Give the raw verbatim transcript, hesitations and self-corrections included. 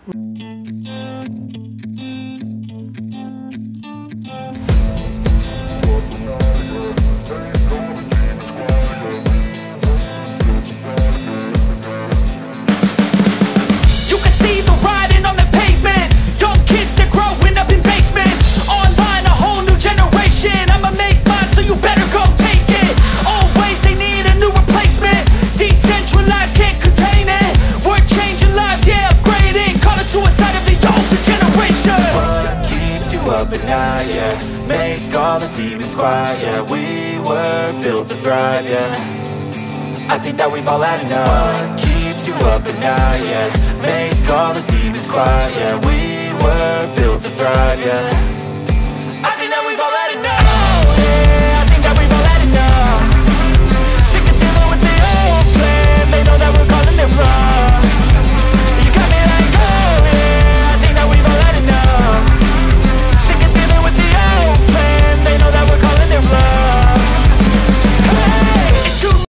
Up at night, yeah. Make all the demons quiet, yeah. We were built to thrive, yeah. I think that we've all had enough. What keeps you up at night, yeah. Make all the demons quiet, yeah. We were built to thrive, yeah.